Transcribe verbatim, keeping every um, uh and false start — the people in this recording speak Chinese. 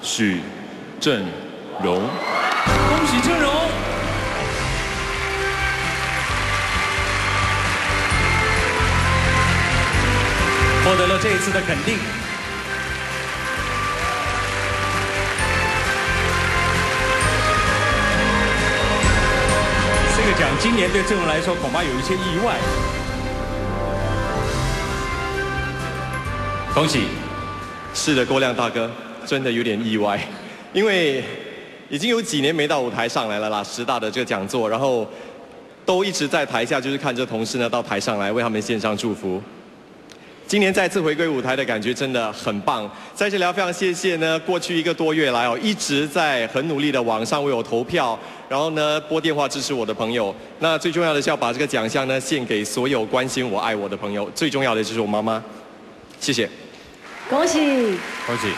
许正荣。 恭喜正荣！获得了这一次的肯定。这个奖今年对郑荣来说恐怕有一些意外。恭喜！ 是的，郭亮大哥，真的有点意外，因为已经有几年没到舞台上来了啦，十大的这个讲座，然后都一直在台下，就是看着同事呢到台上来为他们献上祝福。今年再次回归舞台的感觉真的很棒，在这里要非常谢谢呢，过去一个多月来哦，一直在很努力的网上为我投票，然后呢拨电话支持我的朋友。那最重要的是要把这个奖项呢献给所有关心我、爱我的朋友，最重要的就是我妈妈，谢谢。 恭喜！ 恭喜！